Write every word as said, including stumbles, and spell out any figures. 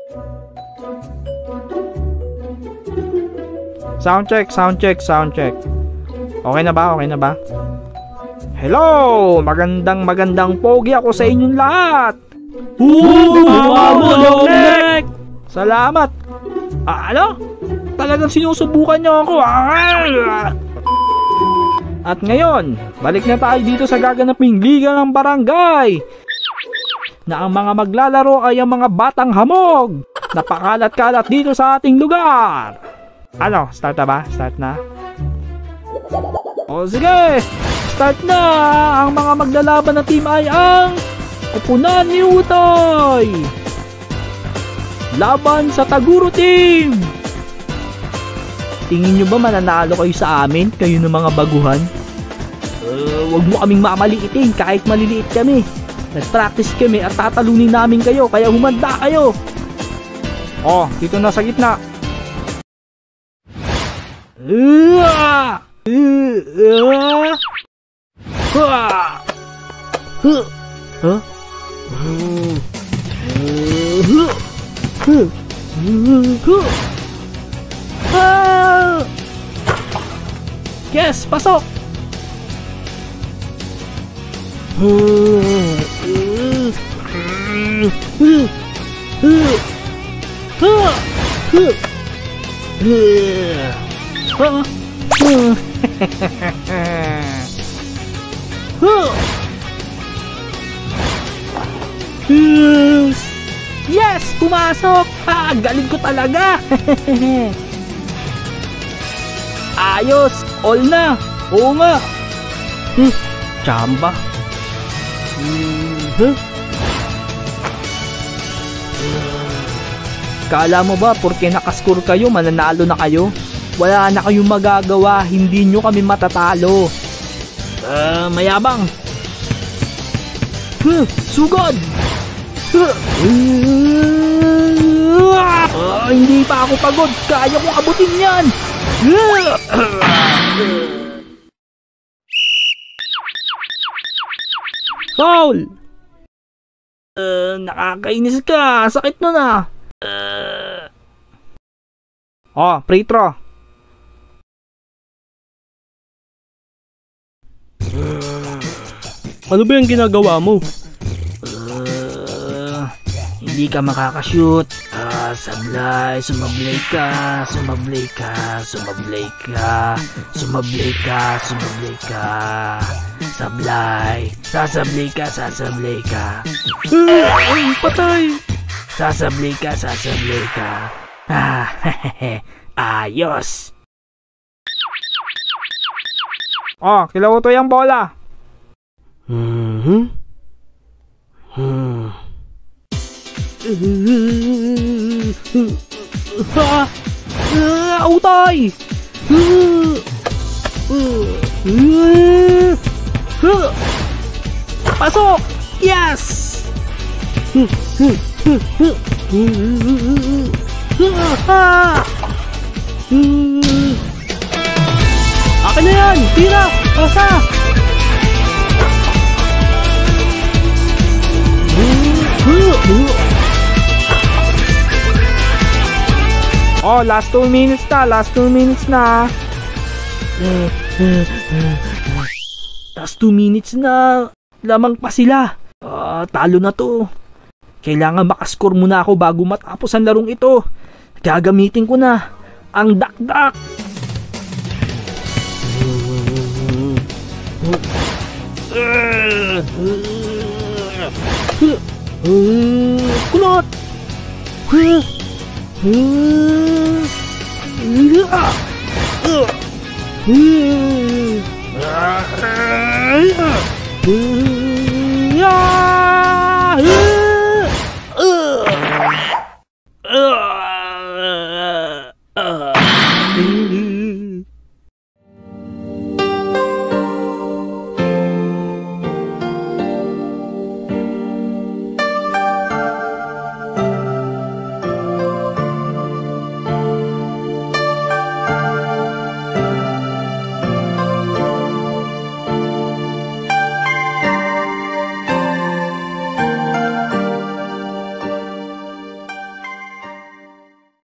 Sound check, sound check, sound check. Okay na ba? Okay na ba? Hello! Magandang magandang pogi ako sa inyong lahat! Ooh! Salamat! Ah, ano? Talagang sinusubukan niyo ako. Ah! At ngayon, balik na tayo dito sa gaganaping Liga ng Barangay na ang mga maglalaro ay ang mga batang hamog na pakalat-kalat dito sa ating lugar. Ano? Start na ba? Start na? O sige! Start na! Ang mga maglalaban na team ay ang Kupunan ni Utoy! Laban sa Taguro Team! Tingin nyo ba mananalo kayo sa amin? Kayo ng mga baguhan? Uh, wag mo kaming mamaliitin kahit maliliit kami. Nag-practice kami at tatalunin namin kayo kaya humanda kayo. Oh, dito na sa gitna. Uh, uh, uh, huh? Huh? Ah! Yes, pasok. Yes! Pumasok! Ah, galing ko talaga! Ayos! All na! Oo nga! Hmm, chamba! Hmm, Kala mo ba porke nakascore kayo, mananalo na kayo? Wala na kayong magagawa, hindi nyo kami matatalo. Uh, mayabang! Huh, sugod! Uh, hindi pa ako pagod. Kaya kong abutin yan. Foul! Uh, nakakainis ka. Sakit nun ah. Uh... Oh, free throw. Ano ba yung ginagawa mo? Hindi ka makakashoot. Ah, sablay, sumablay ka, sumablay ka, sumablay ka, sumablay ka, sumablay ka. Sablay, sasablay ka, sasablay ka. Ay, patay! Sasablay ka, sasablay ka. Ah, hehehe, ayos. Oh, kilauto yung bola. Mm-hmm. Hmm. Ah! Ah! Utay! Pasok! Yes! Akin na yan! Tira! Pasa! Oh, last two minutes na, last two minutes na. Last two minutes na. Lamang pa sila. Uh, talo na to. Kailangan makascore muna ako bago matapos ang larong ito. Gagamitin ko na ang dakdak. Kulot!